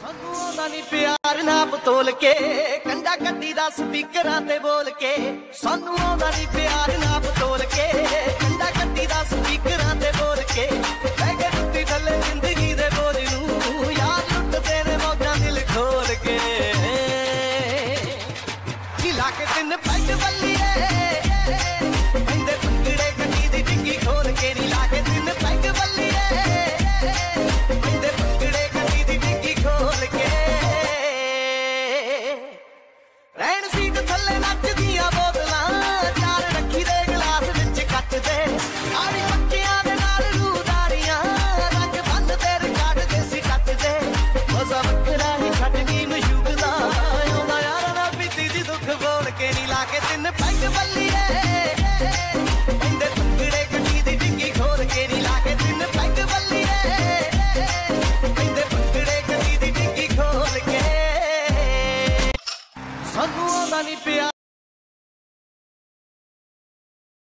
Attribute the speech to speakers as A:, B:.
A: ਸਾਨੂੰ ਆਉਂਦਾ ਨੀ ਪਿਆਰ ਨਾ ਬਤੋਲ ਕੇ ਕੰਡਾ ਕੱਢੀ ਦਾ ਸਪੀਕਰਾਂ ਤੇ ਬੋਲ ਕੇ ਸਾਨੂੰ ਆਉਂਦਾ ਨੀ ਪਿਆਰ ਨਾ ਬਤੋਲ ਕੇ ਕੰਡਾ ਕੱਢੀ ਦਾ ਸਪੀਕਰਾਂ ਤੇ ਬੋਲ ਕੇ ਬਹਿ ਕੇ ਟੁੱਟੀ ਥੱਲੇ ਜ਼ਿੰਦਗੀ ਦੇ ਬੋਝ ਨੂੰ ਯਾਰ ਲੁੱਟਦੇ ਨੇ ਮੌਜਾਂ ਦਿਲ ਖੋਲ ਕੇ ਲਾ ਕੇ ਤਿੰਨ ਪੈਗ ਬੱਲੀਏ ਪੈਂਦੇ ਪੰਗੜੇ ਗੱਡੀ ਦੀ ਡਿੱਗੀ ਖੋਲ ਕੇ ਨੀ ਲਾ ਕੇ ਤਿੰਨ ਪੈਗ ਬੱਲੀਏ ਪੈਂਦੇ ਪੰਗੜੇ ਗੱਡੀ ਦੀ ਡਿੱਗੀ ਖੋਲ ਕੇ ਰਹਿਣ ਸੀਟ ਥੱਲੇ ਨੱਚਦੀਆਂ ਬੋਤਲਾਂ ਚਾਰ ਰੱਖੀ ਦੇ ਗਲਾਸ ਵਿੱਚ ਕੱਟ ਦੇ ਆੜੀ ਪੱਕਿਆਂ ਦੇ ਨਾਲ ਰੂਦਾਰੀਆਂ ਰੰਗ ਬੰਨ ਤੇ ਰਿਕਾਰਡ ਦੇ ਸੀ ਕੱਟ ਦੇ ਮਜ਼ਾ ਵੱਖਰਾ ਹੀ ਖੱਟਣੀ ਮਸ਼ੂਕਦਾ ਆਉਂਦਾ ਯਾਰ ਨਾ ਬੀਤੀ ਦੀ ਦੁੱਖ ਬੋਲ ਕੇ ਨੀ ਲਾ ਕੇ ਤਿੰਨ ਪੈਗ ਬੱਲੀਏ ਪੈਂਦੇ ਪੰਗੜੇ ਗੱਡੀ ਦੀ ਡਿੱਗੀ ਖੋਲ ਕੇ ਨੀ ਲਾ ਕੇ ਤਿੰਨ ਪੈਗ ਬੱਲੀਏ ਪੈਂਦੇ ਪੰਗੜੇ ਗੱਡੀ ਦੀ ਡਿੱਗੀ ਖੋਲ ਕੇ ਸਾਨੂੰ ਆਉਂਦਾ ਨੀ ਪਿਆਰ